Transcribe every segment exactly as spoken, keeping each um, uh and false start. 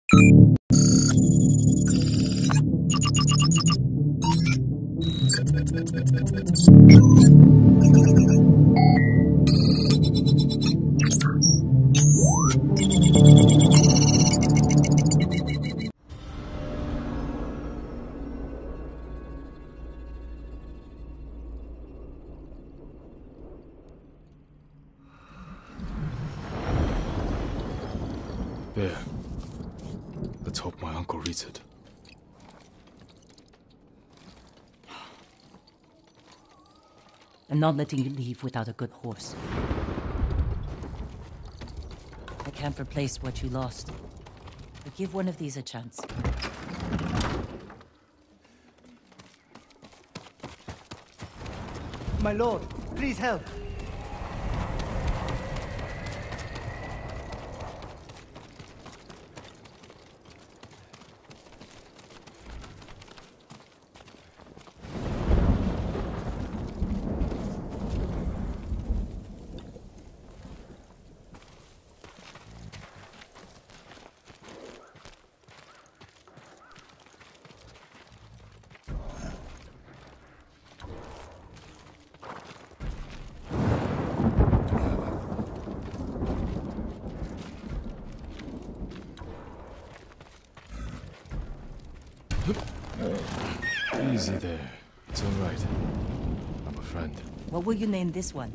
There. Let's hope my uncle reads it. I'm not letting you leave without a good horse. I can't replace what you lost. But give one of these a chance. My lord, please help. Easy there. It's all right. I'm a friend. What will you name this one?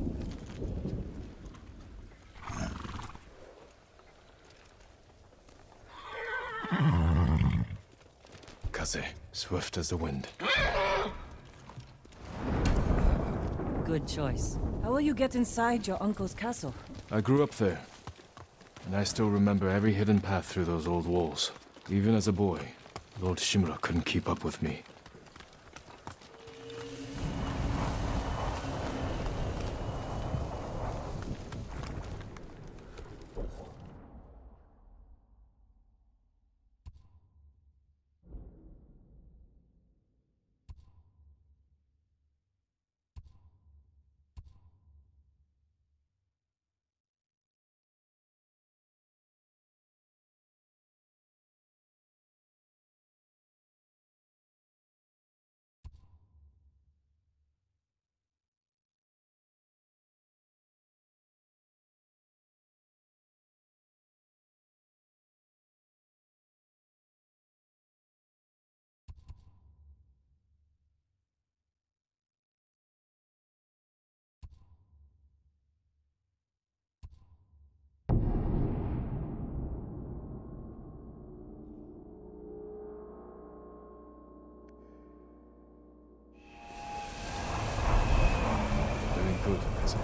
Kaze, swift as the wind. Good choice. How will you get inside your uncle's castle? I grew up there, and I still remember every hidden path through those old walls. Even as a boy, Lord Shimura couldn't keep up with me. Good, Kaze.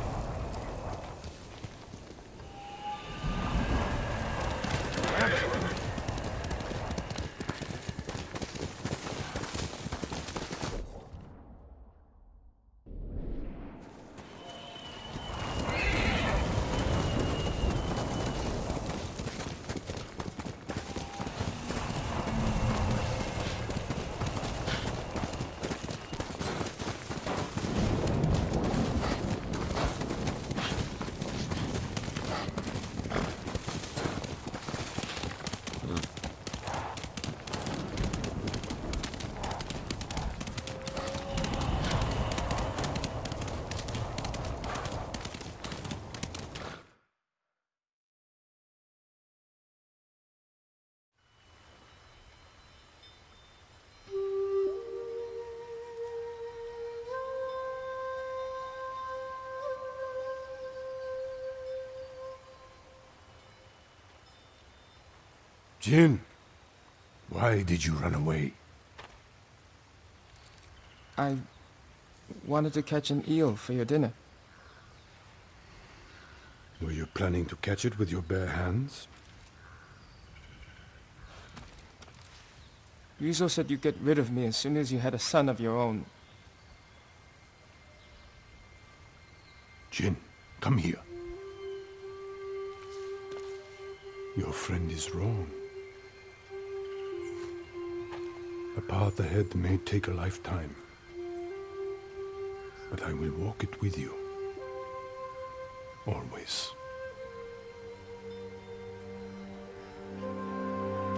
Jin, why did you run away? I wanted to catch an eel for your dinner. Were you planning to catch it with your bare hands? Ryuzo said you'd get rid of me as soon as you had a son of your own. Jin, come here. Your friend is wrong. A path ahead may take a lifetime, but I will walk it with you. Always.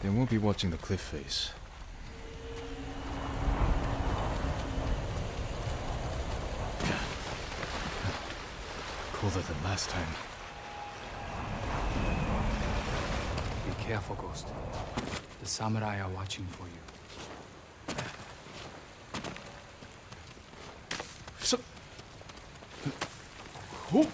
They won't be watching the cliff face. Colder than last time. Be careful, Ghost. The samurai are watching for you. So... Oh!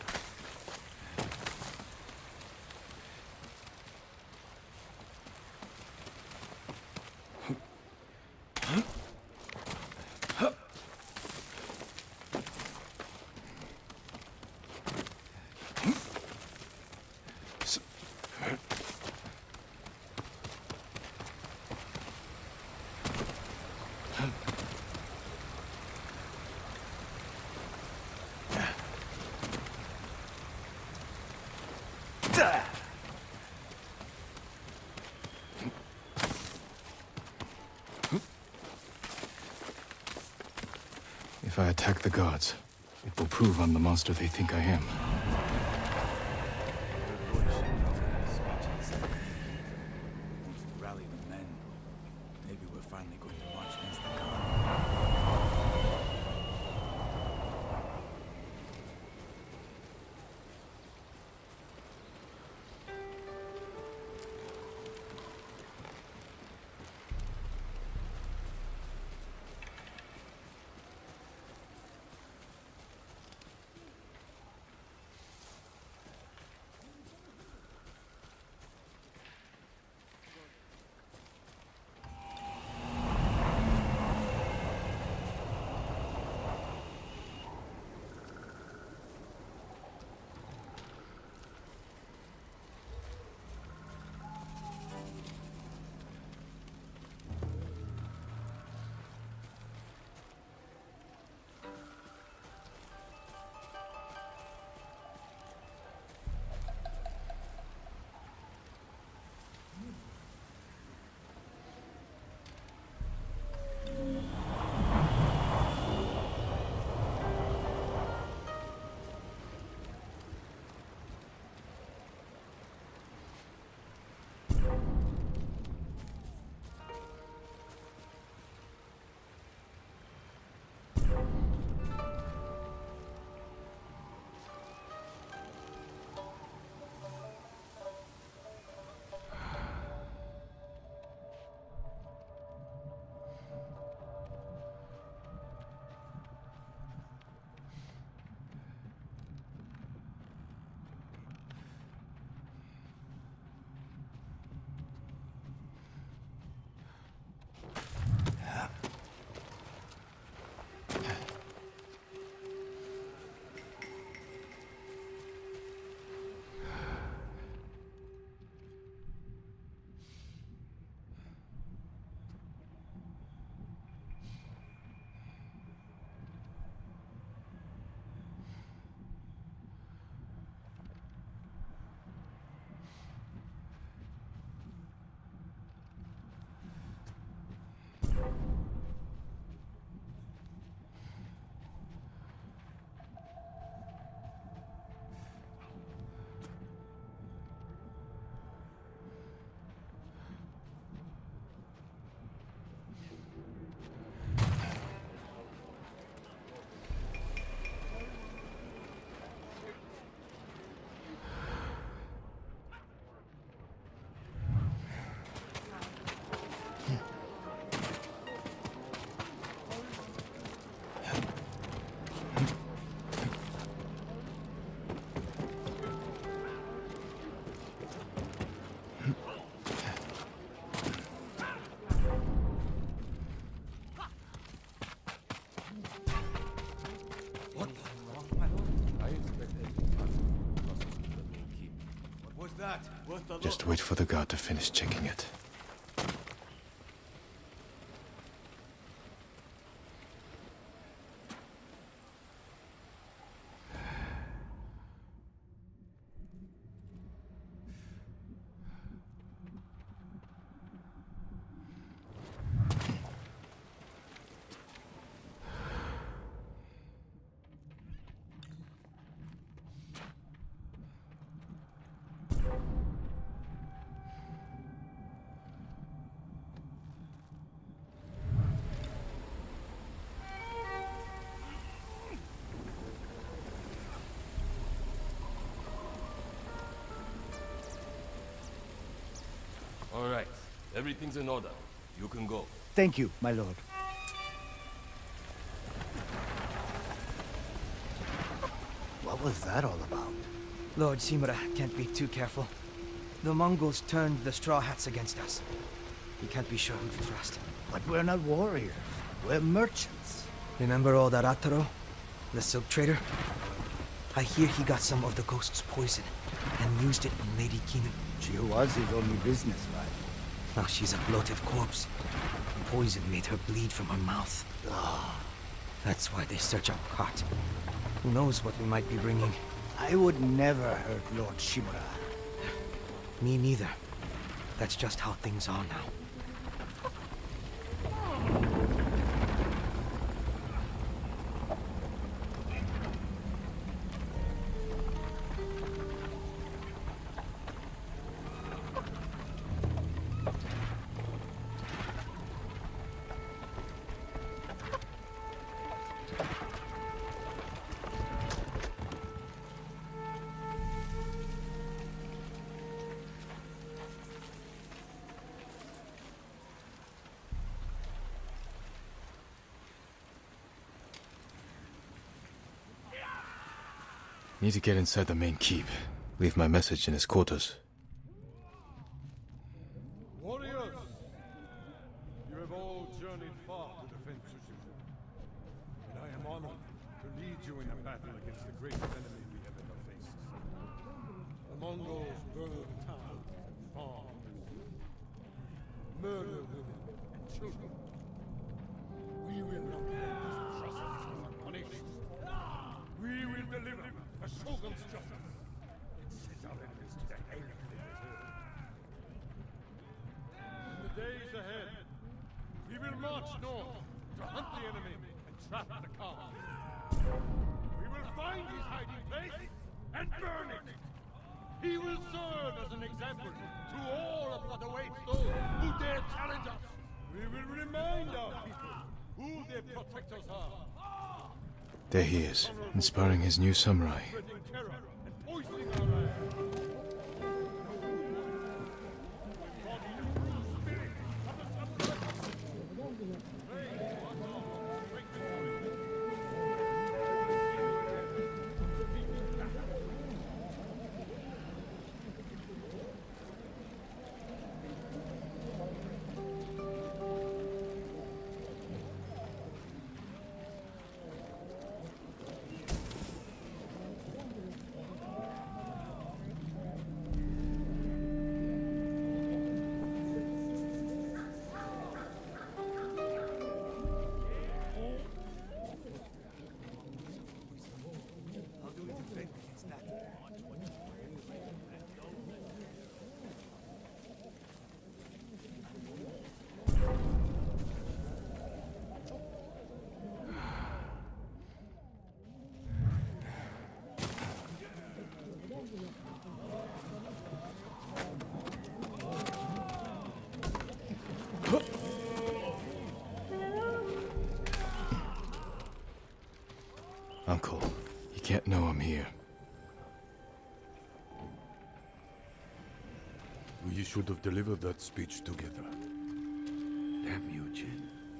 If I attack the gods, it will prove I'm the monster they think I am. Rally the men. Maybe we're finally going to march against the Khan. Just wait for the guard to finish checking it. right. Everything's in order. You can go. Thank you, my lord. What was that all about? Lord Shimura can't be too careful. The Mongols turned the Straw Hats against us. He can't be sure who to trust. But we're not warriors. We're merchants. Remember old Arataro? The silk trader? I hear he got some of the ghost's poison and used it on Lady Kinu. She was his only business, right? Now she's a bloated corpse. The poison made her bleed from her mouth. Ah, That's why they search our cart. Who knows what we might be bringing? I would never hurt Lord Shimura. Me neither. That's just how things are now. Need to get inside the main keep. Leave my message in his quarters. Warriors! You have all journeyed far to defend Tsushima. And I am honored to lead you in a battle against the greatest enemy we have ever faced. The Mongols burn towns and farms, murder women and children. We will not let these atrocities go unpunished. We will deliver a shogun's justice and send our enemies to the hell they deserve. In the days ahead, we will march north to hunt the enemy and trap the Khan. We will find his hiding place and burn it. He will serve as an example to all of what awaits those who dare challenge us. We will remind our people who their protectors are. There he is, inspiring his new samurai. Spreading terror and poisoning our land. Uncle, you can't know I'm here. We should have delivered that speech together. Damn you, Jin.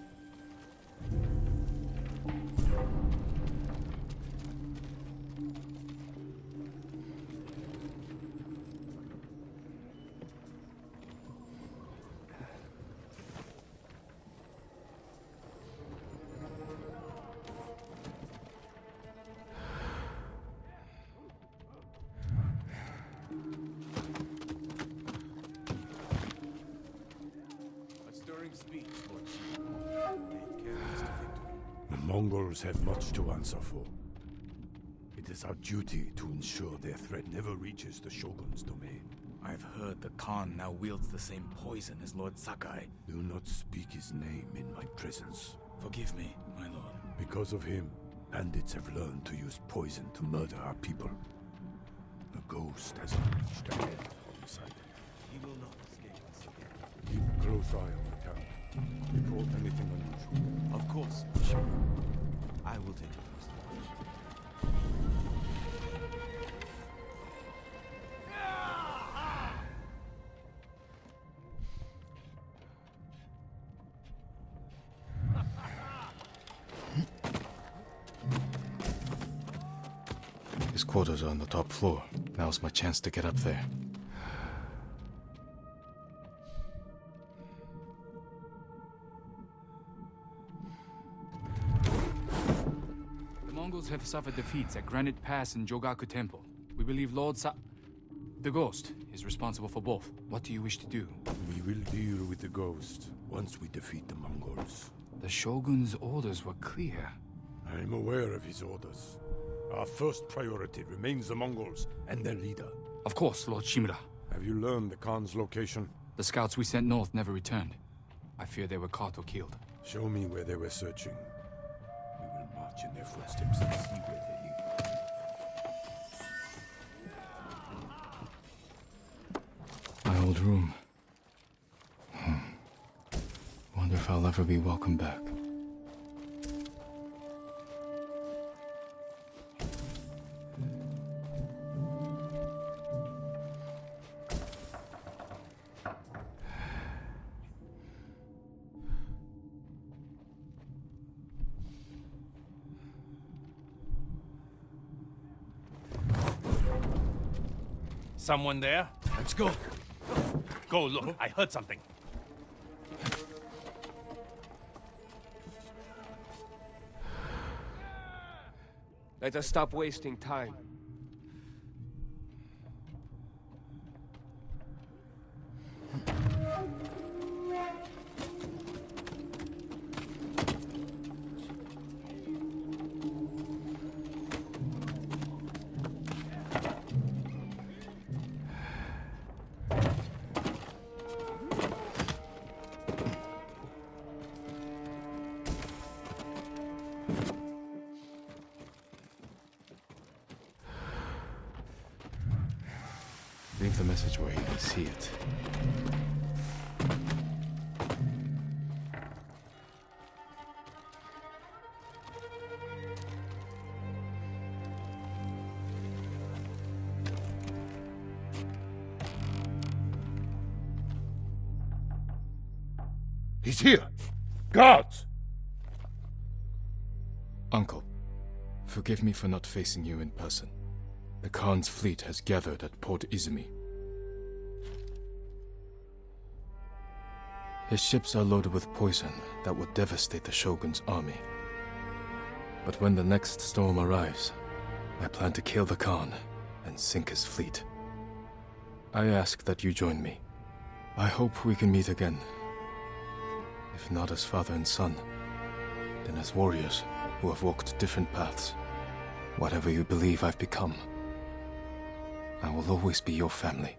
Mongols have much to answer for. It is our duty to ensure their threat never reaches the Shogun's domain. I've heard the Khan now wields the same poison as Lord Sakai. Do not speak his name in my presence. Forgive me, my lord. Because of him, bandits have learned to use poison to murder our people. The ghost has reached ahead on the side. He will not escape us again. Keep a close eye on the camp. Report anything unusual. Of course, sure. I will take it first. quarters are on the top floor. Now's my chance to get up there. The Mongols have suffered defeats at Granite Pass and Jogaku Temple. We believe Lord Sa... the Ghost is responsible for both. What do you wish to do? We will deal with the Ghost once we defeat the Mongols. The Shogun's orders were clear. I am aware of his orders. Our first priority remains the Mongols and their leader. Of course, Lord Shimura. Have you learned the Khan's location? The scouts we sent north never returned. I fear they were caught or killed. Show me where they were searching. We will march in their footsteps and see where they lead. My old room. Hmm. Wonder if I'll ever be welcome back. Someone there? Let's go. Go look. I heard something. Let us stop wasting time. Leave the message where you can see it. He's here! Guards! Uncle, forgive me for not facing you in person. The Khan's fleet has gathered at Port Izumi. His ships are loaded with poison that will devastate the Shogun's army. But when the next storm arrives, I plan to kill the Khan and sink his fleet. I ask that you join me. I hope we can meet again. If not as father and son, then as warriors who have walked different paths. Whatever you believe I've become, I will always be your family.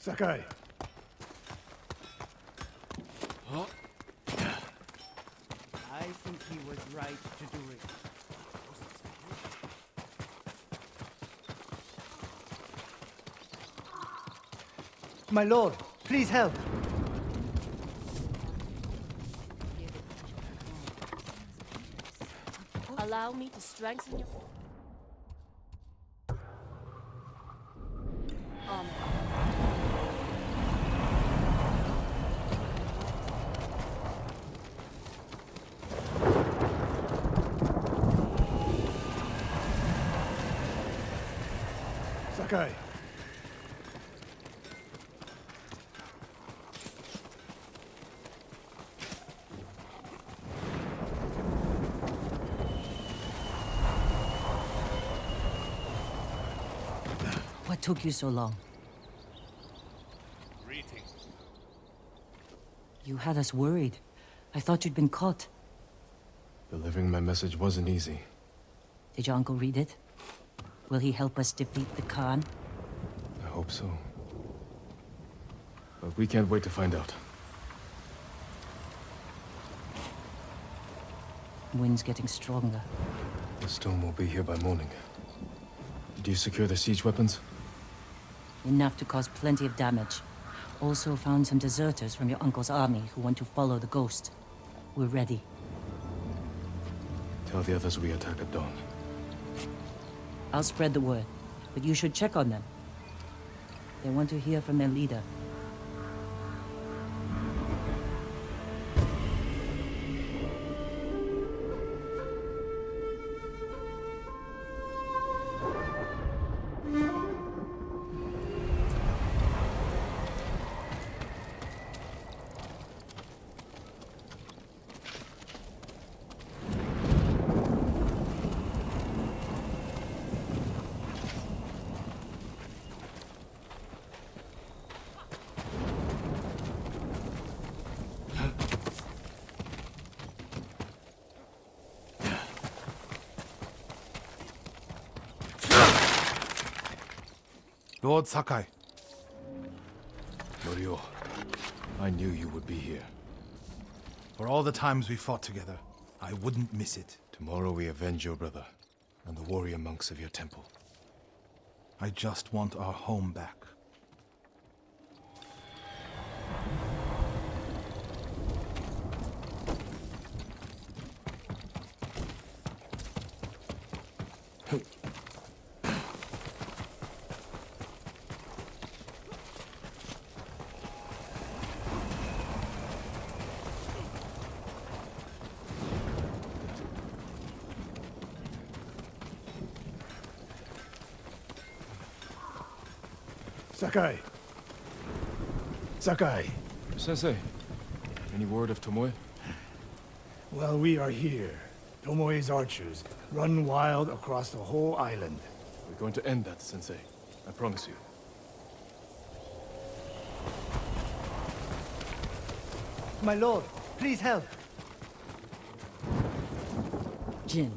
Sakai. I think he was right to do it. My lord, please help. Allow me to strengthen your... Um... Sakai. What took you so long? Greetings. You had us worried. I thought you'd been caught. Delivering my message wasn't easy. Did your uncle read it? Will he help us defeat the Khan? I hope so. But we can't wait to find out. Wind's getting stronger. The storm will be here by morning. Did you secure the siege weapons? Enough to cause plenty of damage. Also found some deserters from your uncle's army who want to follow the ghost. We're ready. Tell the others we attack at dawn. I'll spread the word, but you should check on them. They want to hear from their leader. Lord Sakai. Norio, I knew you would be here. For all the times we fought together, I wouldn't miss it. Tomorrow we avenge your brother and the warrior monks of your temple. I just want our home back. Sakai. Sakai. Sensei, any word of Tomoe? Well, we are here. Tomoe's archers run wild across the whole island. We're going to end that, Sensei. I promise you. My lord, please help. Jin.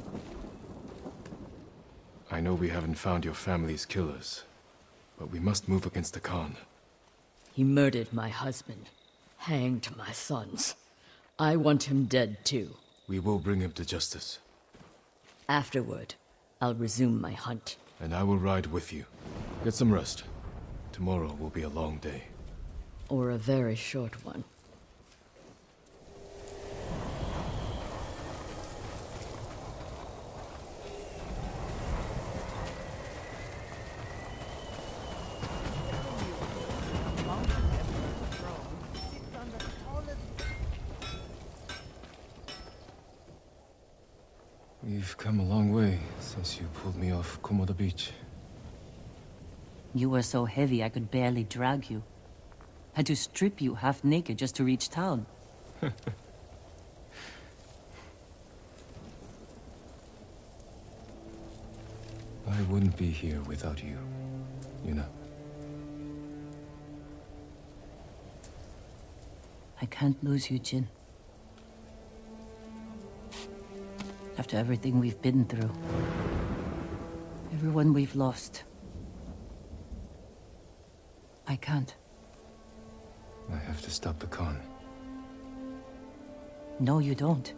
I know we haven't found your family's killers, but we must move against the Khan. He murdered my husband, hanged my sons. I want him dead too. We will bring him to justice. Afterward, I'll resume my hunt. And I will ride with you. Get some rest. Tomorrow will be a long day. Or a very short one. We've come a long way since you pulled me off Komoda Beach. You were so heavy I could barely drag you. Had to strip you half naked just to reach town. I wouldn't be here without you, you know. I can't lose you, Jin. After everything we've been through. Everyone we've lost. I can't. have to stop the Khan. No, you don't.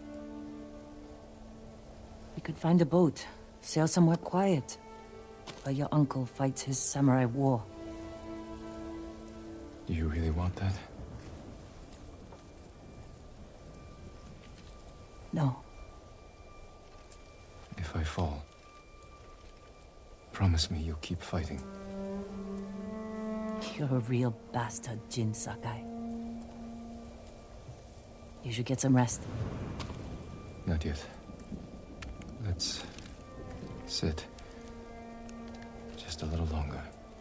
We could find a boat, sail somewhere quiet, while your uncle fights his samurai war. Do you really want that? No. If I fall, promise me you'll keep fighting. You're a real bastard, Jin Sakai. You should get some rest. Not yet. Let's sit just a little longer.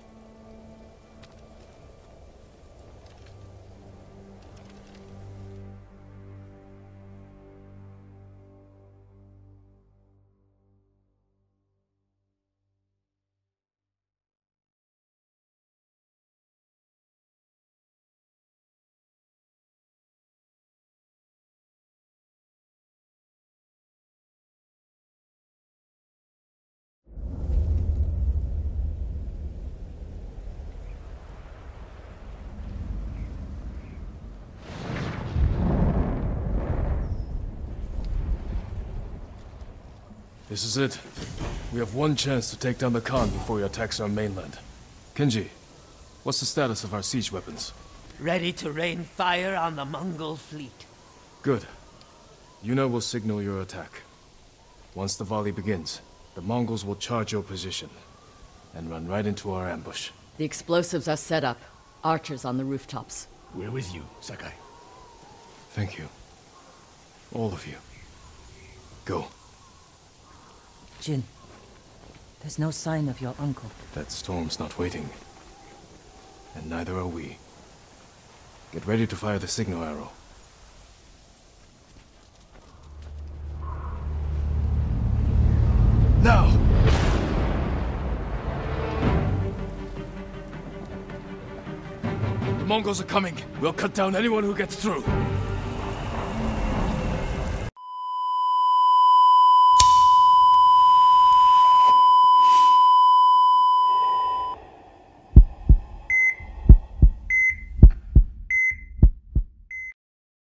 This is it. We have one chance to take down the Khan before he attacks our mainland. Kenji, what's the status of our siege weapons? Ready to rain fire on the Mongol fleet. Good. Yuna will signal your attack. Once the volley begins, the Mongols will charge your position and run right into our ambush. The explosives are set up. Archers on the rooftops. We're with you, Sakai. Thank you. All of you. Go. Jin, there's no sign of your uncle. That storm's not waiting. And neither are we. Get ready to fire the signal arrow. Now! The Mongols are coming. We'll cut down anyone who gets through.